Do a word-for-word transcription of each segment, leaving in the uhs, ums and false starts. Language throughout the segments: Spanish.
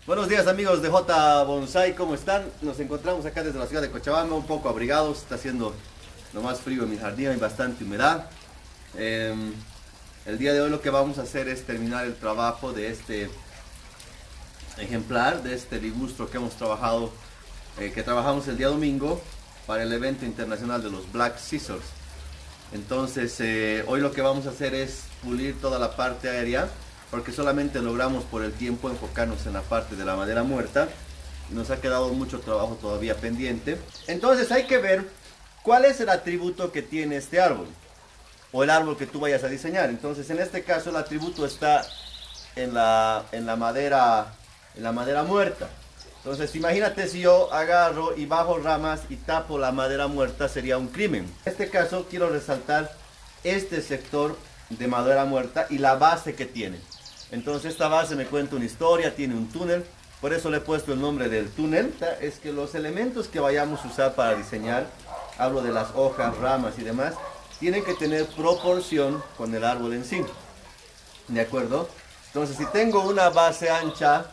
Buenos días amigos de J Bonsai, ¿cómo están? Nos encontramos acá desde la ciudad de Cochabamba, un poco abrigados, está haciendo lo más frío en mi jardín, hay bastante humedad. Eh, el día de hoy lo que vamos a hacer es terminar el trabajo de este ejemplar, de este ligustro que hemos trabajado, eh, que trabajamos el día domingo para el evento internacional de los Black Scissors. Entonces eh, hoy lo que vamos a hacer es pulir toda la parte aérea, porque solamente logramos por el tiempo enfocarnos en la parte de la madera muerta y nos ha quedado mucho trabajo todavía pendiente. Entonces hay que ver cuál es el atributo que tiene este árbol o el árbol que tú vayas a diseñar. Entonces en este caso el atributo está en la, en la, madera, en la madera muerta. Entonces imagínate si yo agarro y bajo ramas y tapo la madera muerta, sería un crimen. En este caso quiero resaltar este sector de madera muerta y la base que tiene. Entonces esta base me cuenta una historia, tiene un túnel, por eso le he puesto el nombre del túnel. Es que los elementos que vayamos a usar para diseñar, hablo de las hojas, ramas y demás, tienen que tener proporción con el árbol en sí. ¿De acuerdo? Entonces si tengo una base ancha,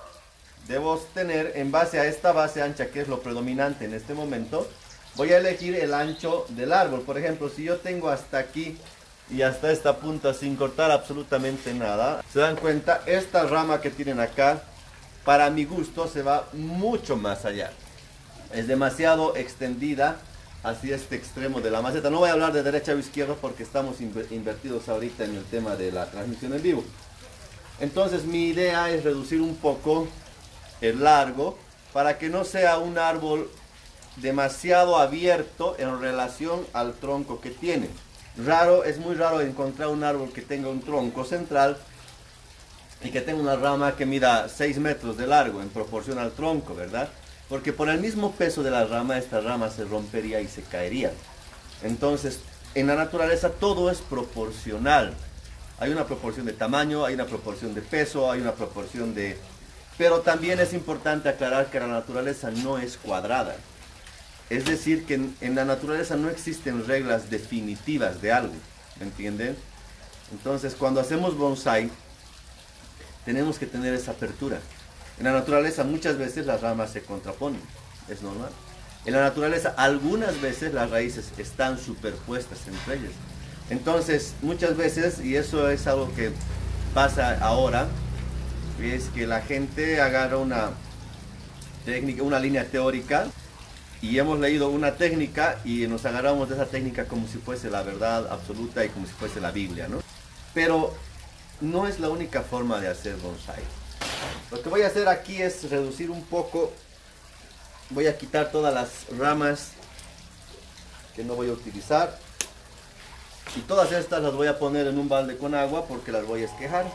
debo tener en base a esta base ancha, que es lo predominante en este momento, voy a elegir el ancho del árbol. Por ejemplo, si yo tengo hasta aquí y hasta esta punta sin cortar absolutamente nada, se dan cuenta, esta rama que tienen acá, para mi gusto se va mucho más allá, es demasiado extendida hacia este extremo de la maceta. No voy a hablar de derecha o izquierda porque estamos invertidos ahorita en el tema de la transmisión en vivo. Entonces mi idea es reducir un poco el largo para que no sea un árbol demasiado abierto en relación al tronco que tiene. Raro, es muy raro encontrar un árbol que tenga un tronco central y que tenga una rama que mida seis metros de largo en proporción al tronco, ¿verdad? Porque por el mismo peso de la rama, esta rama se rompería y se caería. Entonces, en la naturaleza todo es proporcional. Hay una proporción de tamaño, hay una proporción de peso, hay una proporción de... Pero también es importante aclarar que la naturaleza no es cuadrada. Es decir, que en, en la naturaleza no existen reglas definitivas de algo, ¿me entienden? Entonces, cuando hacemos bonsai, tenemos que tener esa apertura. En la naturaleza muchas veces las ramas se contraponen, es normal. En la naturaleza algunas veces las raíces están superpuestas entre ellas. Entonces, muchas veces, y eso es algo que pasa ahora, es que la gente agarra una técnica, una línea teórica, y hemos leído una técnica y nos agarramos de esa técnica como si fuese la verdad absoluta y como si fuese la Biblia, ¿no? Pero no es la única forma de hacer bonsai. Lo que voy a hacer aquí es reducir un poco. Voy a quitar todas las ramas que no voy a utilizar. Y todas estas las voy a poner en un balde con agua porque las voy a esquejar.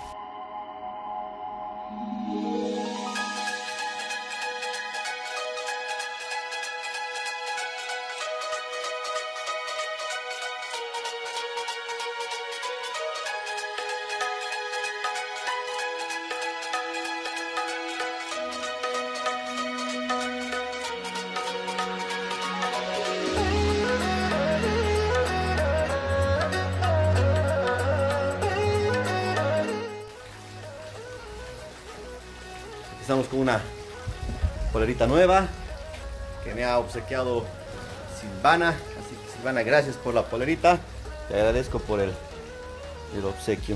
Estamos con una polerita nueva que me ha obsequiado Silvana. Así que Silvana, gracias por la polerita. Te agradezco por el, el obsequio.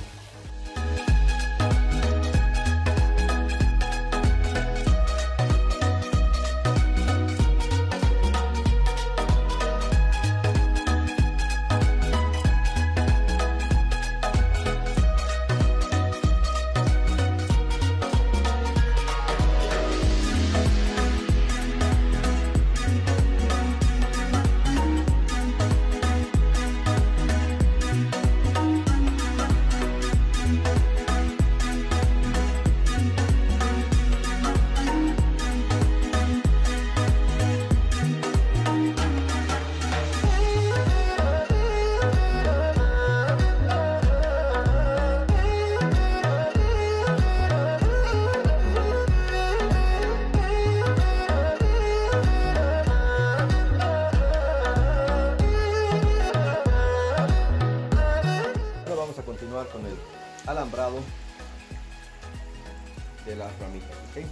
de las ramitas, ¿ok?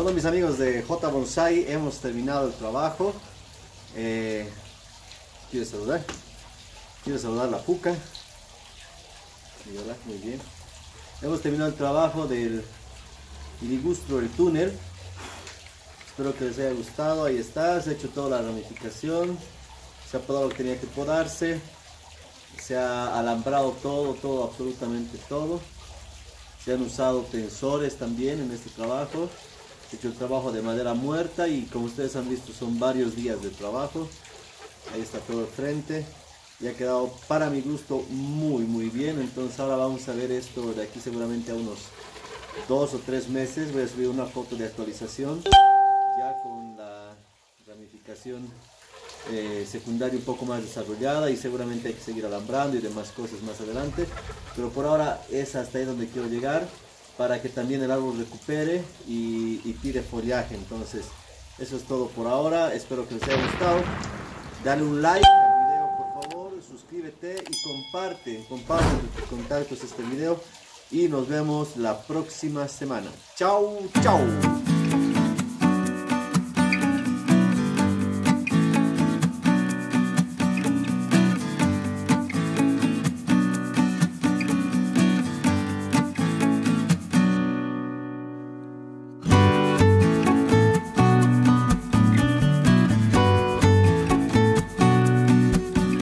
Bueno, mis amigos de J Bonsai, hemos terminado el trabajo. Eh, quiero saludar. Quiero saludar a la Puca. Y hola, muy bien. Hemos terminado el trabajo del ligustro del túnel. Espero que les haya gustado. Ahí está, se ha hecho toda la ramificación. Se ha podado lo que tenía que podarse. Se ha alambrado todo, todo, absolutamente todo. Se han usado tensores también en este trabajo. Se ha hecho el trabajo de madera muerta y como ustedes han visto son varios días de trabajo. Ahí está todo el frente. Y ha quedado para mi gusto muy muy bien. Entonces ahora vamos a ver esto de aquí seguramente a unos dos o tres meses. Voy a subir una foto de actualización ya con la ramificación eh, secundaria un poco más desarrollada, y seguramente hay que seguir alambrando y demás cosas más adelante, pero por ahora es hasta ahí donde quiero llegar para que también el árbol recupere y, y tire follaje. Entonces eso es todo por ahora. Espero que les haya gustado. Dale un like al video por favor, suscríbete y comparte, comparte en tus contactos este video y nos vemos la próxima semana. Chau, chau.